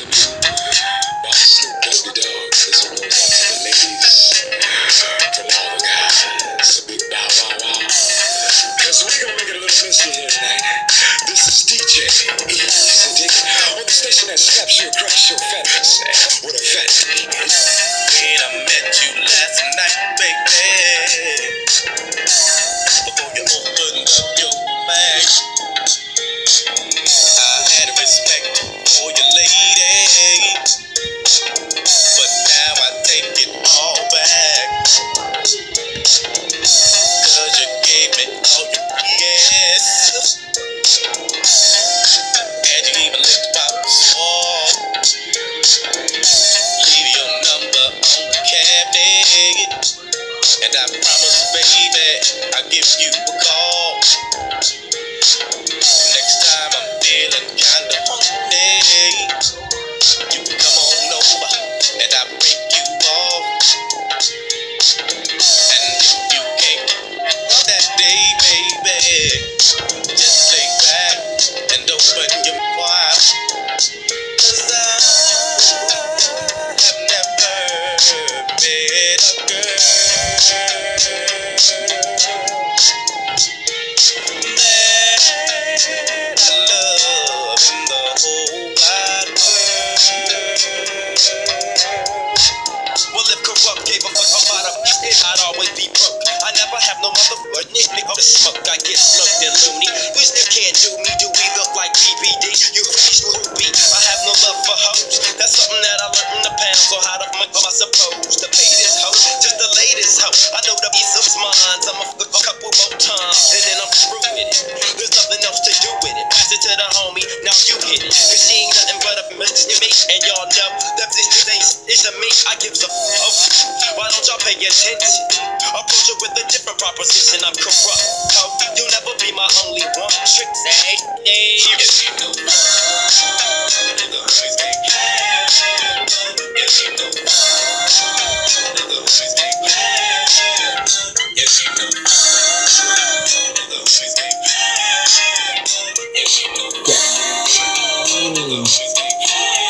By Snoop Doggy Dogg. This one goes out to the ladies from all the guys. A big bow wow wow. Cause we gonna make it a little mystery here tonight. This is DJ Easy Dick on the station that slaps you across your feathers with a fat penis. When I met you last night, baby, before you opened up your bag, I had respect for your lady, but now I take it all back, cause you gave me all your yes, and you even licked my soul. Leave your number on the cabinet, and I promise, baby, I'll give you a call. Next time I'm feeling kinda hungry, you can come on over, and I'll break you off. And if you can't have that day, baby, just lay back and open your mouth. Cause I have never met a girl that I love in the whole wide world. Well, if corrupt gave a fuck about a I'd always be broke. I never have no motherfucker nigga to smoke. I get smoked and loony. You still can't do me. Do we look like BBD? You fresh Ruby. I have no love for hoes. That's something that I learned in the pound. So how the fuck am I supposed to pay this hoe? Just the latest hoe. I know the piece of mine. I'ma fuck a couple more times, and then I'm through with it. There's nothing else to do with it. Pass it to the homie. Now you hit it. Cause she ain't nothing but a bitch to me. And y'all know that this ain't it's a me. I give a fuck. Why don't y'all pay attention? Approach it with a different proposition. I'm corrupt. Ho, you'll never be my only one. Tricks and yes, you know. Nigga, always make happen. Yes, you know. Nigga, always make happen. Yes, you know. Nigga, always make happen. Yes, you know. Nigga, always make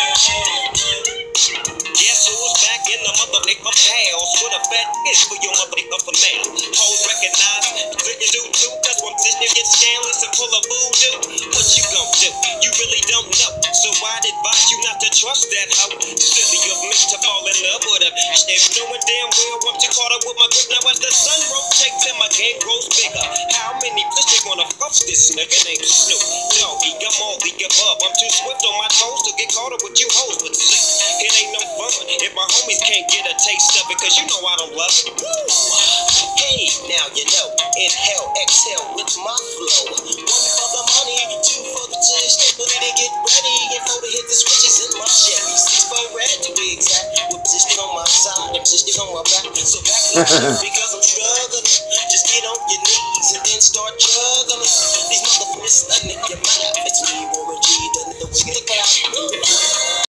happen. Guess who's back in the mother nigga house with a fat bitch for your mother nigga for man. Hoes recognize, bitches do too, cause when this nigga gets scandalous and full of voodoo, what you gon' do? You really don't know, so I'd advise you not to trust that hoe. Silly of me to fall in love with her. If knowing damn well once you caught up with my grip, now as the sun rotates and my game grows bigger, how many bitches they wanna fuck this nigga named Snoop Doggy? I'm all the above, I'm too swift on my toes to get caught up with you hoes, but see, it ain't no fun if my homies can't get a taste of it, cause you know I don't love it. Woo! Hey, now you know, inhale, exhale with my flow. One for the money, two for the taste, three to get ready, and four to hit the switches in my Chevy. Six for red to be exact, with position on my side and position on my back. So back to the shit because I'm struggling. Just get on your knees and then start